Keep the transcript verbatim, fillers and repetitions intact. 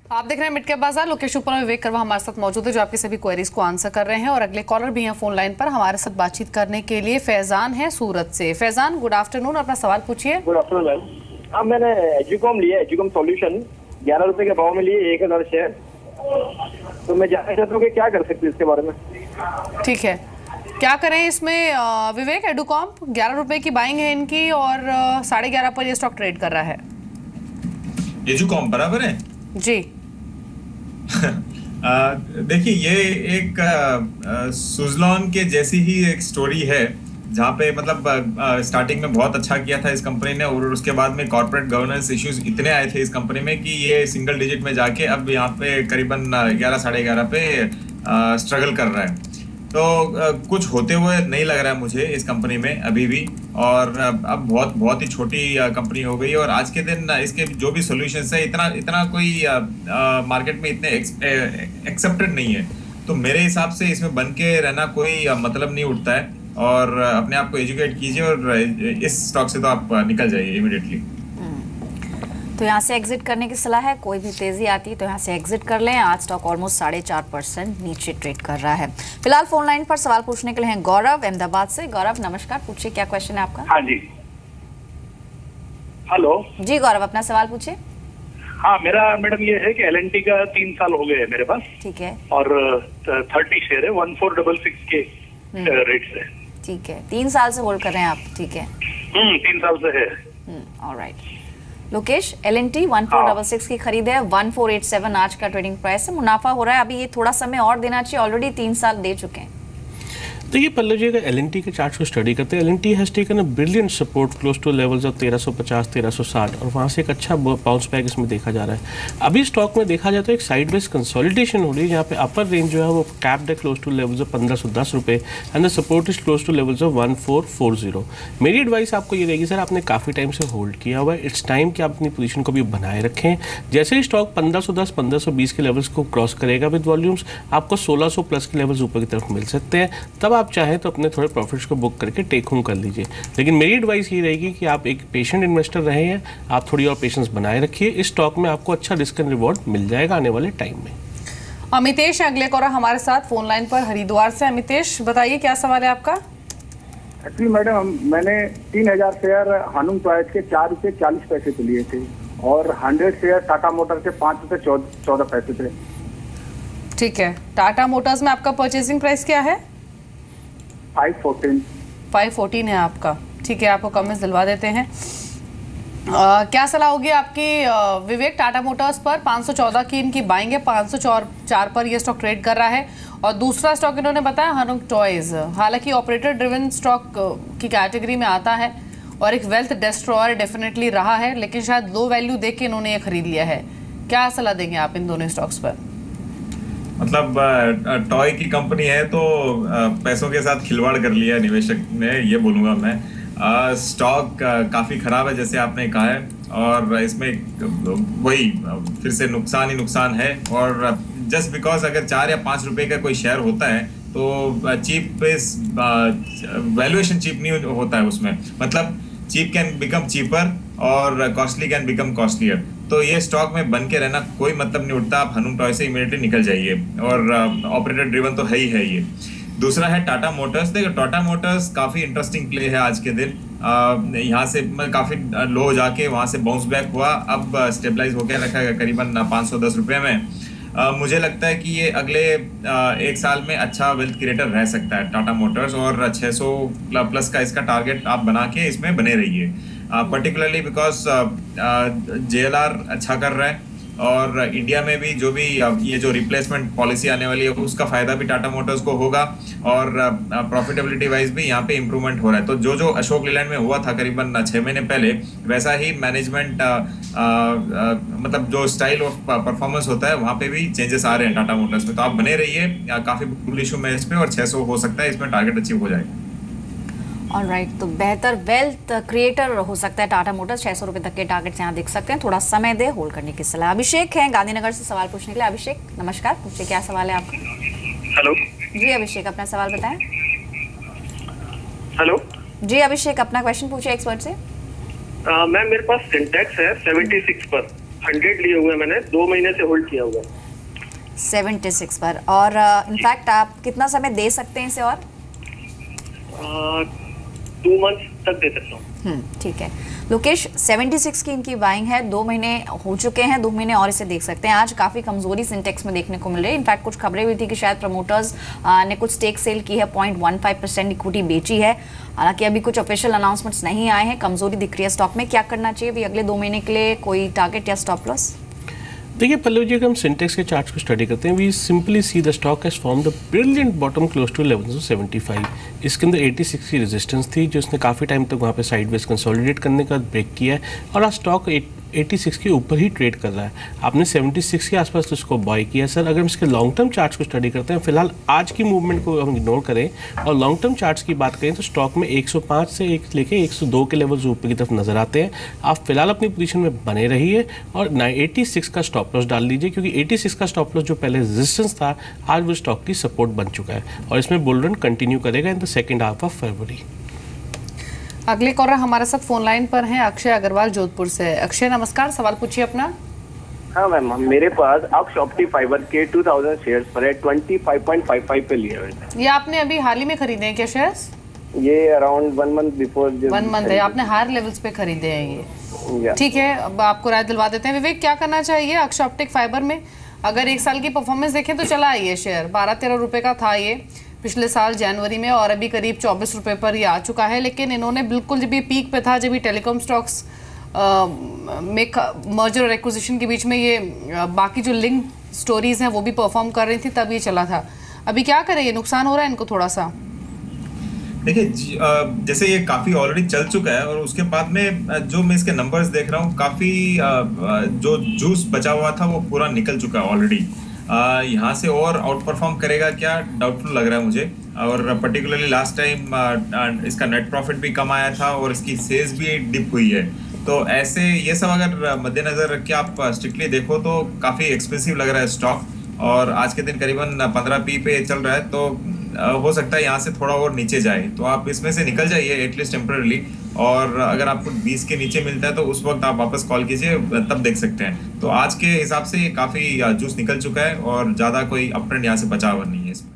आप देख रहे हैं मिड के बाजार। लोकेश ऊपर विवेक करवा हमारे साथ मौजूद है जो आपकी सभी क्वेरीज को आंसर कर रहे हैं और अगले कॉलर भी हैं फोन लाइन पर हमारे साथ बातचीत करने के लिए। फैजान है सूरत से। फैजान, गुड आफ्टरनून, अपना सवाल पूछिए। Good afternoon ma'am. अब मैंने एजुकॉम लिया, एजुकॉम सॉल्यूशन ग्यारह रुपए के भाव में लिए एक हजार शेयर, तो मैं जानना चाहता हूँ कि क्या कर सकते हैं इसके बारे में। ठीक है, क्या करें इसमें विवेक? एडुकॉम्प ग्यारह रुपए की बाइंग है इनकी और साढ़े ग्यारह पर ये स्टॉक ट्रेड कर रहा है। एजुकॉम्प बराबर है जी। देखिए, ये एक सुजलॉन के जैसी ही एक स्टोरी है जहाँ पे मतलब स्टार्टिंग में बहुत अच्छा किया था इस कंपनी ने और उसके बाद में कॉर्पोरेट गवर्नेंस इश्यूज इतने आए थे इस कंपनी में कि ये सिंगल डिजिट में जाके अब यहाँ पे करीबन ग्यारह साढ़े ग्यारह पे स्ट्रगल कर रहा है। तो कुछ होते हुए नहीं लग रहा है मुझे इस कंपनी में अभी भी, और अब बहुत बहुत ही छोटी कंपनी हो गई और आज के दिन इसके जो भी सॉल्यूशंस है इतना इतना कोई मार्केट में इतने एक्सेप्टेड नहीं है। तो मेरे हिसाब से इसमें बन के रहना कोई मतलब नहीं उठता है और अपने आप को एजुकेट कीजिए और इस स्टॉक से तो आप निकल जाइए इमीडिएटली। तो यहाँ से एग्जिट करने की सलाह है। कोई भी तेजी आती है तो यहाँ से एग्जिट कर लें। आज स्टॉक ऑलमोस्ट साढ़े चार परसेंट नीचे ट्रेड कर रहा है। फिलहाल फोन लाइन पर सवाल पूछने के लिए हैं गौरव अहमदाबाद से। गौरव नमस्कार, पूछिए क्या क्वेश्चन है आपका। हाँ जी, हेलो जी गौरव, अपना सवाल पूछिए। हाँ, मेरा मैडम ये है कि एल एन टी का तीन साल हो गए है मेरे पास। ठीक है। और थर्टी शेयर है, वन फोर डबल सिक्स के रेट से। ठीक है, तीन साल से होल्ड कर रहे हैं आप। ठीक है, हम्म तीन साल से है। Alright Lokesh, L N T one four double six की खरीद है, वन फोर एट सेवन आज का ट्रेडिंग प्राइस है। मुनाफा हो रहा है, अभी ये थोड़ा समय और देना चाहिए, ऑलरेडी तीन साल दे चुके हैं। तो ये पल्लू जी अगर एल एन टी के चार्ट को स्टडी करते हैं, L N T has taken a brilliant support close to levels of तेरह सौ पचास तेरह सौ साठ और वहाँ से एक अच्छा बाउंस बैक इसमें देखा जा रहा है। अभी स्टॉक में देखा जाए तो एक साइड बेस कंसोलिडेशन हो रही है जहाँ पे अपर रेंज जो है वो कैप्ड है क्लोज टू लेवल्स ऑफ पंद्रह सौ दस रुपये and the support is close to levels of one four four zero. मेरी एडवाइस आपको ये रहेगी, सर आपने काफ़ी टाइम से होल्ड किया हुआ है, इट्स टाइम कि आप अपनी पोजीशन को भी बनाए रखें। जैसे ही स्टॉक पंद्रह सौ दस पंद्रह सौ बीस के लेवल्स को क्रॉस करेगा विद वॉल्यूम्स, आपको सोलह सौ प्लस के लेवल्स ऊपर की तरफ मिल सकते हैं। तब आप चाहें तो अपने थोड़े प्रॉफिट्स को बुक करके टेक होम कर लीजिए। लेकिन मेरी एडवाइस ये रहेगी कि आप एक पेशेंट इन्वेस्टर रहे हैं, आप थोड़ी और पेशेंस बनाए रखिए। इस स्टॉक में आपको अच्छा रिस्क एंड रिवॉर्ड मिल जाएगा आने वाले टाइम में। अमितेश अगले कॉलर हमारे साथ फोन लाइन पर हरिद्वार से। अमितेश बताइए क्या सवाल है आपका। एक्चुअली मैडम, मैंने तीन हजार शेयर हानुम टॉयज के चार रुपए चालीस पैसे पे लिए थे और हंड्रेड शेयर टाटा मोटर के पाँच रुपए चौदह पैसे थे। ठीक है, टाटा मोटर्स में आपका परचेसिंग प्राइस क्या है? फाइव फोर्टीन फाइव फोर्टीन है आपका। ठीक है, आपको कमेंट्स दिलवा देते हैं। आ, क्या सलाह होगी आपकी आ, विवेक? टाटा मोटर्स पर पाँच सौ चौदह की इनकी बाइंग है, पाँच सौ चार पर ये स्टॉक ट्रेड कर रहा है और दूसरा स्टॉक इन्होंने बताया हनुम टॉयज। हालांकि ऑपरेटर ड्रिवन स्टॉक की कैटेगरी में आता है और एक वेल्थ डिस्ट्रॉयर डेफिनेटली रहा है, लेकिन शायद लो वैल्यू देख के इन्होंने ये खरीद लिया है। क्या सलाह देंगे आप इन दोनों स्टॉक्स पर? मतलब टॉय की कंपनी है तो पैसों के साथ खिलवाड़ कर लिया है निवेशक ने, ये बोलूँगा मैं। स्टॉक काफ़ी ख़राब है जैसे आपने कहा है और इसमें वही फिर से नुकसान ही नुकसान है। और जस्ट बिकॉज अगर चार या पाँच रुपए का कोई शेयर होता है तो चीप इस वैल्यूएशन चीप नहीं होता है उसमें। मतलब चीप कैन बिकम चीपर और कॉस्टली कैन बिकम कॉस्टलियर। तो ये स्टॉक में बन के रहना कोई मतलब नहीं उठता। आप हनुम टॉय से इमीडिएटली निकल जाइए और ऑपरेटर ड्रिवन तो है ही है ये। दूसरा है टाटा मोटर्स। देखो, टाटा मोटर्स काफ़ी इंटरेस्टिंग प्ले है आज के दिन। यहाँ से काफ़ी लो जाके वहाँ से बाउंस बैक हुआ, अब स्टेबलाइज होकर रखा है करीबन पाँच सौ दस रुपये में। Uh, मुझे लगता है कि ये अगले uh, एक साल में अच्छा वेल्थ क्रिएटर रह सकता है टाटा मोटर्स और छह सौ प्लस का इसका टारगेट आप बना के इसमें बने रहिए, particularly because J L R अच्छा कर रहा है और इंडिया में भी जो भी ये जो रिप्लेसमेंट पॉलिसी आने वाली है उसका फायदा भी टाटा मोटर्स को होगा और प्रॉफिटेबिलिटी वाइज भी यहाँ पे इम्प्रूवमेंट हो रहा है। तो जो जो अशोक लीलैंड में हुआ था करीबन छः महीने पहले, वैसा ही मैनेजमेंट मतलब जो स्टाइल ऑफ परफॉर्मेंस होता है वहाँ पे भी चेंजेस आ रहे हैं टाटा मोटर्स में। तो आप बने रहिए, काफ़ी बुलिश हूं मैं इस पे और छः सौ हो सकता है इसमें टारगेट अचीव हो जाएगा। ऑलराइट right, तो बेहतर वेल्थ क्रिएटर हो सकता है टाटा मोटर्स। छह सौ रुपए तक के टारगेट्स यहाँ देख सकते हैं। थोड़ा समय दे, होल्ड करने की सलाह। अभिषेक हैं गांधीनगर से सवाल पूछने के लिए। अभिषेक नमस्कार, पूछिए क्या सवाल है आपका। हेलो जी अभिषेक, अपना सवाल बताएं। हेलो जी अभिषेक, अपना क्वेश्चन पूछिए एक्सपर्ट से। मैम, मेरे पास सिंटेक्स है छिहत्तर पर हंड्रेड लिए हुए हैं मैंने, दो महीने से होल्ड किया हुआ है छिहत्तर पर। और इनफैक्ट uh, आप कितना समय दे सकते हैं इसे और? टू मंथ तक दे सकता हूँ। हम्म, ठीक है लोकेश, छिहत्तर की इनकी बाइंग है, दो महीने हो चुके हैं, दो महीने और इसे देख सकते हैं। आज काफी कमजोरी सिंटेक्स में देखने को मिल रही है। इनफैक्ट कुछ खबरें भी थी कि शायद प्रमोटर्स ने कुछ स्टेक सेल की है, point one five percent equity बेची है। हालांकि अभी कुछ ऑफिशियल अनाउंसमेंट्स नहीं आए हैं, कमजोरी दिख रही है स्टॉक में। क्या करना चाहिए भी अगले दो महीने के लिए? कोई टारगेट या स्टॉप लॉस? देखिए पल्लवी जी, अगर हम सिंटेक्स के चार्ट्स को स्टडी करते हैं, we simply see the stock has formed a brilliant bottom close to eleven seventy five. इसके अंदर छियासी की रेजिस्टेंस थी जो इसने काफ़ी टाइम तक वहाँ पे साइडवेज कंसोलिडेट करने का ब्रेक किया है और आज स्टॉक छियासी के ऊपर ही ट्रेड कर रहा है। आपने छिहत्तर के आसपास तो इसको बाय किया सर। अगर हम इसके लॉन्ग टर्म चार्ट्स को स्टडी करते हैं, फिलहाल आज की मूवमेंट को हम इग्नोर करें और लॉन्ग टर्म चार्ट्स की बात करें तो स्टॉक में एक सौ पाँच से एक लेके एक सौ दो के लेवल्स ऊपर की तरफ नजर आते हैं। आप फिलहाल अपनी पोजीशन में बने रहिए और छियासी का स्टॉप लॉस डाल लीजिए, क्योंकि छियासी का स्टॉप लॉस जो पहले रेजिस्टेंस था आज वो स्टॉक की सपोर्ट बन चुका है और इसमें बुल रन कंटिन्यू करेगा in the second half of February. अगले कॉलर हमारे साथ फोन लाइन पर हैं अक्षय अग्रवाल जोधपुर से। अक्षय नमस्कार, सवाल पूछिए अपना। हाँ मैम, मेरे पास आप शॉप्टी फाइबर के टू थाउजेंड शेयर्स पर है, twenty five point five five पे लिए हुए। ये आपने अभी हाल ही में खरीदे हैं क्या शेयर्स? ये around one month before one month है, आपने हायर लेवल्स पे खरीदे हैं ये। ठीक है, अब आपको राय दिलवा देते हैं। विवेक, क्या करना चाहिए अक्षय ऑप्टिक फाइबर में? अगर एक साल की परफॉर्मेंस देखें तो चला है ये शेयर, बारह तेरह रुपए का था ये पिछले साल जनवरी में और अभी करीब चौबीस रुपए पर ये आ चुका है। लेकिन इन्होंने बिल्कुल जब ये पीक पे था, जब ये टेलीकॉम स्टॉक्स में मर्जर और एक्विजिशन के बीच में ये आ, बाकी जो लिंक स्टोरीज हैं वो भी परफॉर्म कर रही थी, तब ये चला था। अभी क्या करें, ये नुकसान हो रहा है इनको थोड़ा सा? देखिए जैसे ये काफी ऑलरेडी चल चुका है और उसके बाद में जो मैं इसके नंबर्स देख रहा हूँ, काफी जो जूस बचा हुआ था वो पूरा निकल चुका है ऑलरेडी। यहाँ से और आउट परफॉर्म करेगा क्या, डाउटफुल लग रहा है मुझे। और पर्टिकुलरली लास्ट टाइम इसका नेट प्रॉफिट भी कम आया था और इसकी सेल्स भी डिप हुई है। तो ऐसे ये सब अगर मद्देनजर रख के आप स्ट्रिक्टली देखो तो काफी एक्सपेंसिव लग रहा है स्टॉक और आज के दिन करीबन पंद्रह पी पे चल रहा है। तो हो सकता है यहाँ से थोड़ा और नीचे जाए, तो आप इसमें से निकल जाइए एटलीस्ट टेम्पररी। और अगर आपको बीस के नीचे मिलता है तो उस वक्त आप वापस कॉल कीजिए, तब देख सकते हैं। तो आज के हिसाब से ये काफी जूस निकल चुका है और ज्यादा कोई अप ट्रेंड यहाँ से बचा हुआ नहीं है इसमें।